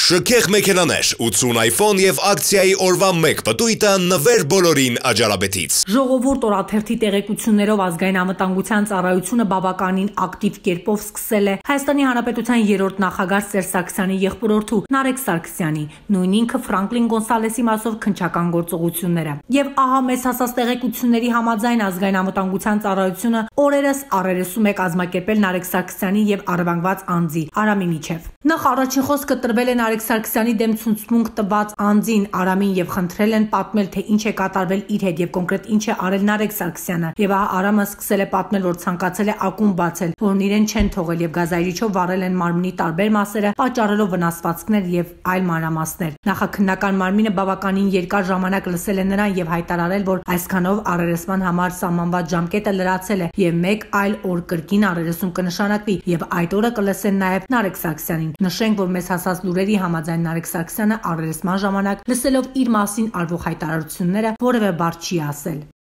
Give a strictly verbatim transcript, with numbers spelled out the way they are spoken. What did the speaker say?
Շքեղ մեքենաներ, ութսուն iPhone եւ ակցիայի օրվա մեկ պտույտը նվեր բոլորին Աջարաբեդից։ Ժողովուրդ օրաթերթի տեղեկություններով ազգային անվտանգության ծառայությունը բավականին ակտիվ կերպով սկսել է Հայաստանի Հանրապետության երրորդ նախագահ Սերժ Սարգսյանի եղբորորդու Նարեկ Սարգսյանի, նույն ինքը Ֆրանկլին Գոնսալեսի մասով քննչական գործողությունները։ Եվ ահա մեզ հասած տեղեկությունների համաձայն ազգային անվտանգության ծառայությունը օրերս առերեսում է կազմակերպել Նարեկ Սարգսյանի եւ առևանգված անձի Արամի միջև։ Նախ առաջին խոսքը տրվել է Նարեկ Սարգսյանի դեմ ցնցմունք տված անձին Արամին եւ խնդրել են պատմել, թե ինչ է կատարվել իր հետ եւ կոնկրետ ինչ է արել Նարեկ Սարգսյանը։ Եվ ահա Արամը սկսել է պատմել, որ ցանկացել է ակումբ բացել, որն իրեն չեն թողել եւ գազայրիչով վառել են մարմնի տարբեր մասերը, պատճառելով վնասվածքներ եւ այլ մանրամասներ։ Նախաքննական մարմինը բավականին երկար ժամանակ լսել է նրան եւ հայտարարել, որ այսքանով առերեսման համար սահմանված ժամկետը լրացել է եւ մեկ այլ օր կրկին առերեսում կնշանակվի եւ այդ օրը կլսեն նաեւ Նարեկ Սարգսյանին։ Նշենք, որ մեզ հասած լուրերի համաձայն Նարեկ Սարգսյանը առերեսման ժամանակ լսելով իր մասին արվող հայտարարությունները որևէ բառ չի ասել։